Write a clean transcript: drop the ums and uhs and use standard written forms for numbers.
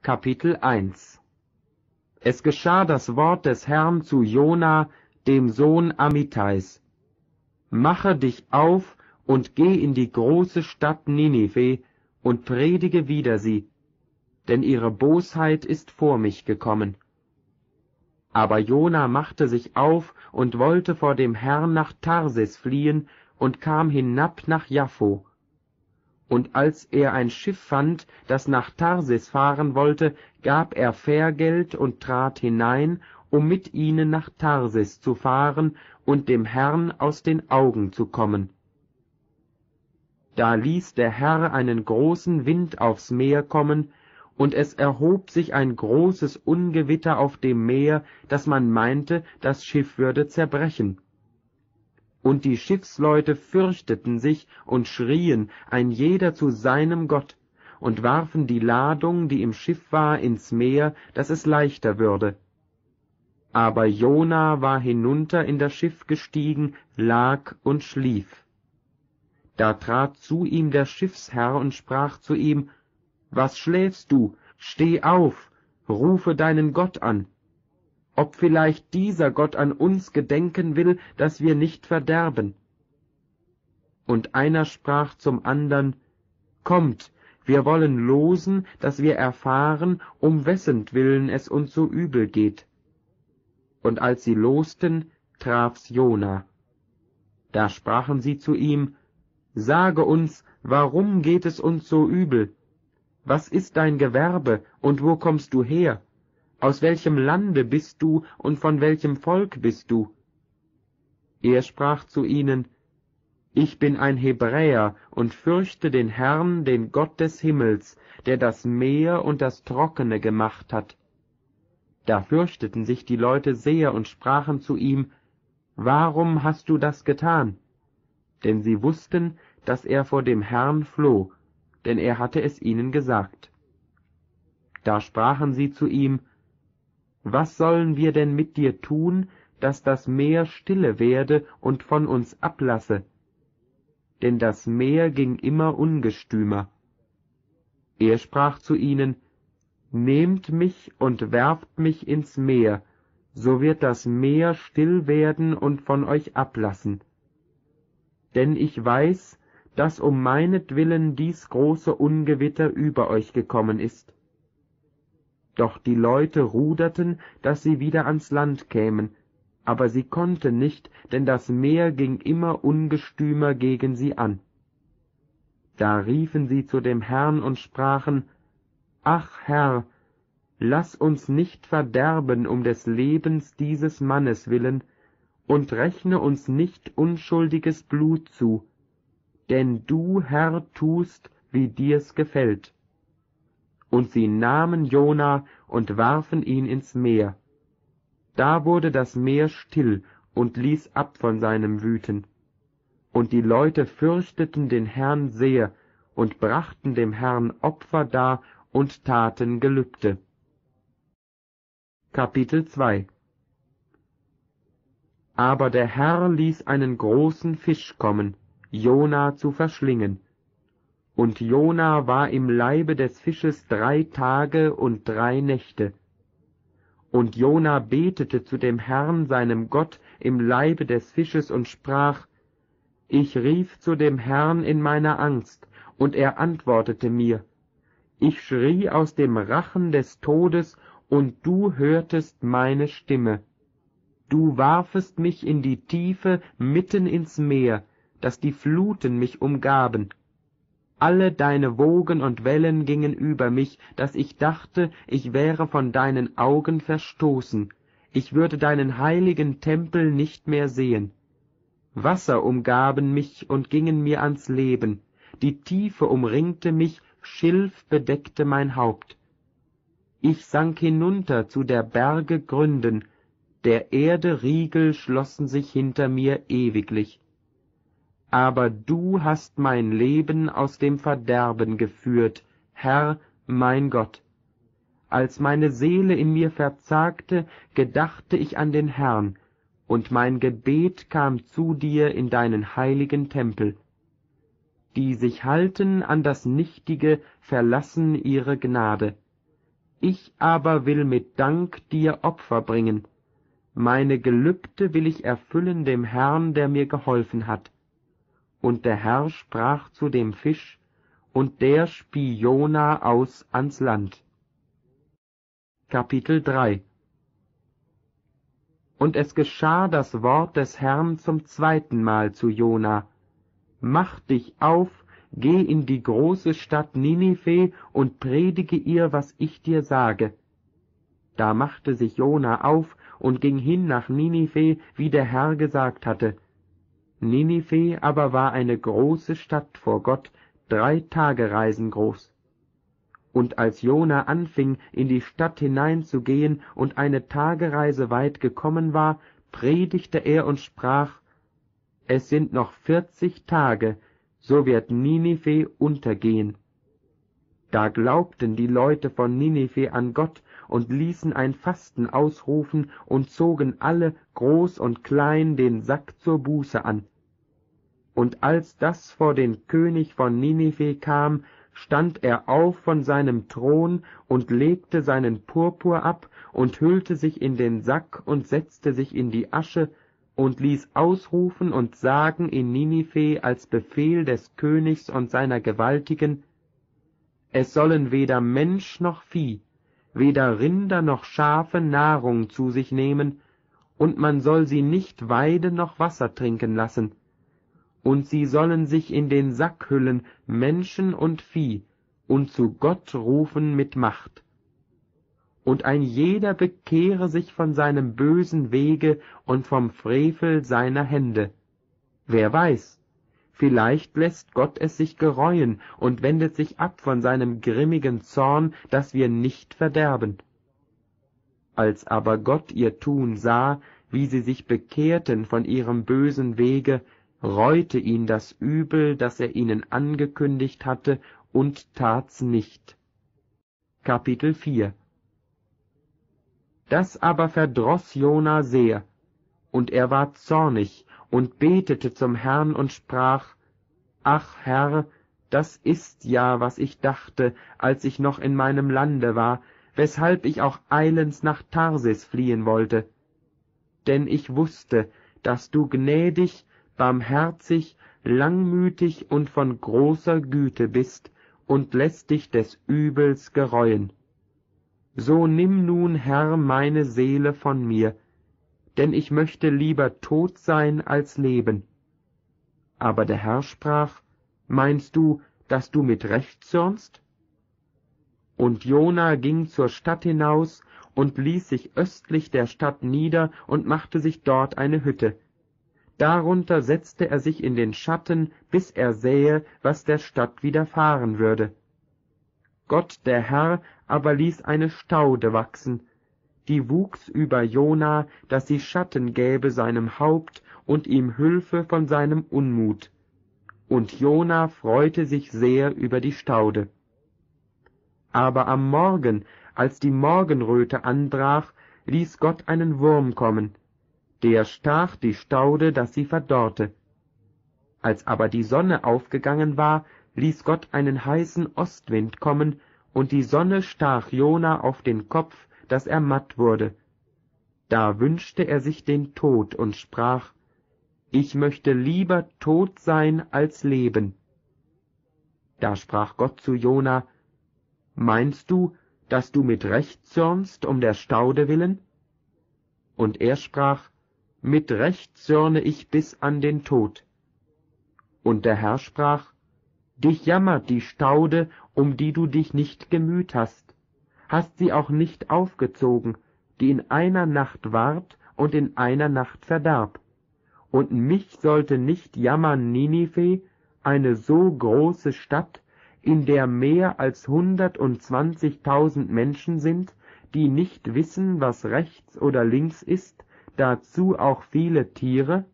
Kapitel 1. Es geschah das Wort des Herrn zu Jona, dem Sohn Amittais: Mache dich auf und geh in die große Stadt Ninive und predige wider sie, denn ihre Bosheit ist vor mich gekommen. Aber Jona machte sich auf und wollte vor dem Herrn nach Tarsis fliehen und kam hinab nach Jaffo. Und als er ein Schiff fand, das nach Tarsis fahren wollte, gab er Fährgeld und trat hinein, um mit ihnen nach Tarsis zu fahren und dem Herrn aus den Augen zu kommen. Da ließ der Herr einen großen Wind aufs Meer kommen, und es erhob sich ein großes Ungewitter auf dem Meer, dass man meinte, das Schiff würde zerbrechen. Und die Schiffsleute fürchteten sich und schrien, ein jeder zu seinem Gott, und warfen die Ladung, die im Schiff war, ins Meer, dass es leichter würde. Aber Jona war hinunter in das Schiff gestiegen, lag und schlief. Da trat zu ihm der Schiffsherr und sprach zu ihm: Was schläfst du? Steh auf, rufe deinen Gott an. Ob vielleicht dieser Gott an uns gedenken will, dass wir nicht verderben. Und einer sprach zum andern: Kommt, wir wollen losen, dass wir erfahren, um wessentwillen es uns so übel geht. Und als sie losten, traf's Jona. Da sprachen sie zu ihm: Sage uns, warum geht es uns so übel? Was ist dein Gewerbe, und wo kommst du her? Aus welchem Lande bist du, und von welchem Volk bist du? Er sprach zu ihnen: Ich bin ein Hebräer und fürchte den Herrn, den Gott des Himmels, der das Meer und das Trockene gemacht hat. Da fürchteten sich die Leute sehr und sprachen zu ihm: Warum hast du das getan? Denn sie wussten, dass er vor dem Herrn floh, denn er hatte es ihnen gesagt. Da sprachen sie zu ihm: Was sollen wir denn mit dir tun, dass das Meer stille werde und von uns ablasse? Denn das Meer ging immer ungestümer. Er sprach zu ihnen: Nehmt mich und werft mich ins Meer, so wird das Meer still werden und von euch ablassen. Denn ich weiß, dass um meinetwillen dies große Ungewitter über euch gekommen ist. Doch die Leute ruderten, dass sie wieder ans Land kämen, aber sie konnten nicht, denn das Meer ging immer ungestümer gegen sie an. Da riefen sie zu dem Herrn und sprachen: Ach Herr, lass uns nicht verderben um des Lebens dieses Mannes willen, und rechne uns nicht unschuldiges Blut zu, denn du, Herr, tust, wie dir's gefällt. Und sie nahmen Jona und warfen ihn ins Meer. Da wurde das Meer still und ließ ab von seinem Wüten. Und die Leute fürchteten den Herrn sehr und brachten dem Herrn Opfer dar und taten Gelübde. Kapitel 2. Aber der Herr ließ einen großen Fisch kommen, Jona zu verschlingen. Und Jona war im Leibe des Fisches 3 Tage und 3 Nächte. Und Jona betete zu dem Herrn, seinem Gott, im Leibe des Fisches und sprach: Ich rief zu dem Herrn in meiner Angst, und er antwortete mir. Ich schrie aus dem Rachen des Todes, und du hörtest meine Stimme. Du warfest mich in die Tiefe mitten ins Meer, dass die Fluten mich umgaben. Alle deine Wogen und Wellen gingen über mich, dass ich dachte, ich wäre von deinen Augen verstoßen, ich würde deinen heiligen Tempel nicht mehr sehen. Wasser umgaben mich und gingen mir ans Leben, die Tiefe umringte mich, Schilf bedeckte mein Haupt. Ich sank hinunter zu der Berge Gründen, der Erde Riegel schlossen sich hinter mir ewiglich. Aber du hast mein Leben aus dem Verderben geführt, Herr, mein Gott. Als meine Seele in mir verzagte, gedachte ich an den Herrn, und mein Gebet kam zu dir in deinen heiligen Tempel. Die sich halten an das Nichtige, verlassen ihre Gnade. Ich aber will mit Dank dir Opfer bringen. Meine Gelübde will ich erfüllen dem Herrn, der mir geholfen hat. Und der Herr sprach zu dem Fisch, und der spie Jona aus ans Land. Kapitel 3. Und es geschah das Wort des Herrn zum zweiten Mal zu Jona: Mach dich auf, geh in die große Stadt Ninive und predige ihr, was ich dir sage. Da machte sich Jona auf und ging hin nach Ninive, wie der Herr gesagt hatte. Ninive aber war eine große Stadt vor Gott, 3 Tagereisen groß. Und als Jona anfing, in die Stadt hineinzugehen und eine Tagereise weit gekommen war, predigte er und sprach: Es sind noch 40 Tage, so wird Ninive untergehen. Da glaubten die Leute von Ninive an Gott und ließen ein Fasten ausrufen und zogen alle, groß und klein, den Sack zur Buße an. Und als das vor den König von Ninive kam, stand er auf von seinem Thron und legte seinen Purpur ab und hüllte sich in den Sack und setzte sich in die Asche und ließ ausrufen und sagen in Ninive als Befehl des Königs und seiner Gewaltigen: Es sollen weder Mensch noch Vieh, weder Rinder noch Schafe Nahrung zu sich nehmen, und man soll sie nicht Weide noch Wasser trinken lassen. Und sie sollen sich in den Sack hüllen, Menschen und Vieh, und zu Gott rufen mit Macht. Und ein jeder bekehre sich von seinem bösen Wege und vom Frevel seiner Hände. Wer weiß, vielleicht lässt Gott es sich gereuen und wendet sich ab von seinem grimmigen Zorn, dass wir nicht verderben. Als aber Gott ihr Tun sah, wie sie sich bekehrten von ihrem bösen Wege, reute ihn das Übel, das er ihnen angekündigt hatte, und tat's nicht. Kapitel 4. Das aber verdroß Jona sehr, und er war zornig und betete zum Herrn und sprach: Ach Herr, das ist ja, was ich dachte, als ich noch in meinem Lande war, weshalb ich auch eilends nach Tarsis fliehen wollte. Denn ich wusste, dass du gnädig, barmherzig, langmütig und von großer Güte bist und lässt dich des Übels gereuen. So nimm nun, Herr, meine Seele von mir, denn ich möchte lieber tot sein als leben. Aber der Herr sprach: Meinst du, dass du mit Recht zürnst? Und Jona ging zur Stadt hinaus und ließ sich östlich der Stadt nieder und machte sich dort eine Hütte. Darunter setzte er sich in den Schatten, bis er sähe, was der Stadt widerfahren würde. Gott der Herr aber ließ eine Staude wachsen, die wuchs über Jona, dass sie Schatten gäbe seinem Haupt und ihm Hülfe von seinem Unmut. Und Jona freute sich sehr über die Staude. Aber am Morgen, als die Morgenröte anbrach, ließ Gott einen Wurm kommen. Der stach die Staude, dass sie verdorrte. Als aber die Sonne aufgegangen war, ließ Gott einen heißen Ostwind kommen, und die Sonne stach Jona auf den Kopf, dass er matt wurde. Da wünschte er sich den Tod und sprach: Ich möchte lieber tot sein als leben. Da sprach Gott zu Jona: Meinst du, dass du mit Recht zürnst um der Staude willen? Und er sprach: Mit Recht zürne ich bis an den Tod. Und der Herr sprach: Dich jammert die Staude, um die du dich nicht gemüht hast sie auch nicht aufgezogen, die in einer Nacht ward und in einer Nacht verdarb. Und mich sollte nicht jammern Ninive, eine so große Stadt, in der mehr als 120.000 Menschen sind, die nicht wissen, was rechts oder links ist, dazu auch viele Tiere?